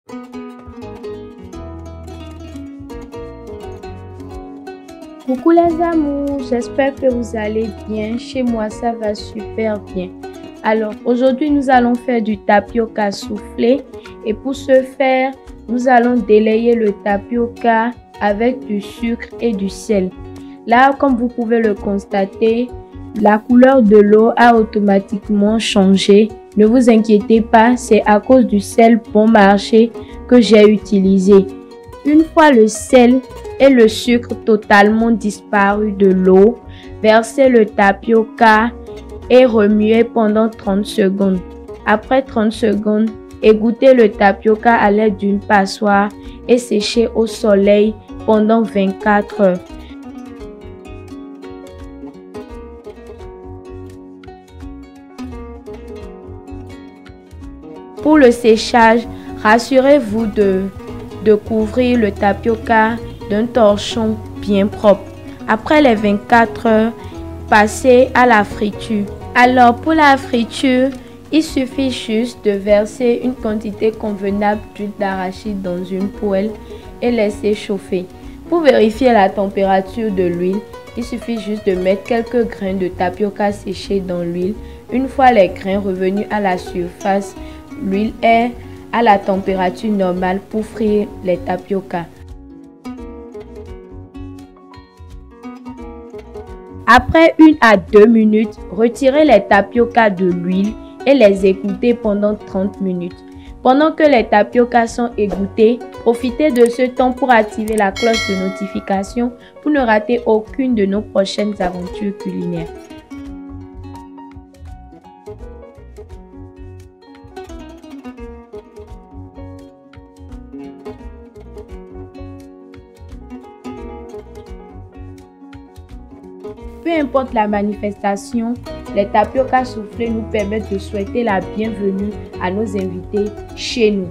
Coucou les amours, j'espère que vous allez bien. Chez moi, ça va super bien. Alors, aujourd'hui, nous allons faire du tapioca soufflé. Et pour ce faire, nous allons délayer le tapioca avec du sucre et du sel. Là, comme vous pouvez le constater, la couleur de l'eau a automatiquement changé. Ne vous inquiétez pas, c'est à cause du sel bon marché que j'ai utilisé. Une fois le sel et le sucre totalement disparu de l'eau, versez le tapioca et remuez pendant 30 secondes. Après 30 secondes, égouttez le tapioca à l'aide d'une passoire et séchez au soleil pendant 24 heures. Pour le séchage, rassurez-vous de couvrir le tapioca d'un torchon bien propre. Après les 24 heures, passez à la friture. Alors pour la friture, il suffit juste de verser une quantité convenable d'huile d'arachide dans une poêle et laisser chauffer. Pour vérifier la température de l'huile, il suffit juste de mettre quelques grains de tapioca séchés dans l'huile. Une fois les grains revenus à la surface, l'huile est à la température normale pour frire les tapioca. Après 1 à 2 minutes, retirez les tapioca de l'huile et les égouttez pendant 30 minutes. Pendant que les tapioca sont égouttés, profitez de ce temps pour activer la cloche de notification pour ne rater aucune de nos prochaines aventures culinaires. Peu importe la manifestation, les tapioca soufflés nous permettent de souhaiter la bienvenue à nos invités chez nous.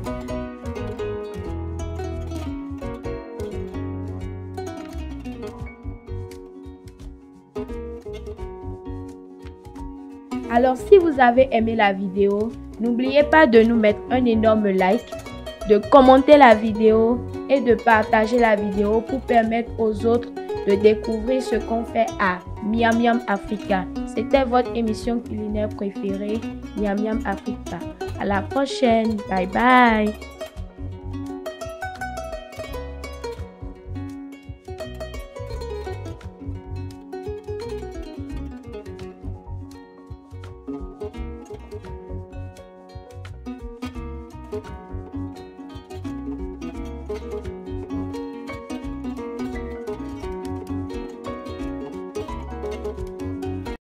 Alors si vous avez aimé la vidéo, n'oubliez pas de nous mettre un énorme like, de commenter la vidéo et de partager la vidéo pour permettre aux autres de découvrir ce qu'on fait à Miam Miam Africa. C'était votre émission culinaire préférée, Miam Miam Africa. À la prochaine. Bye bye.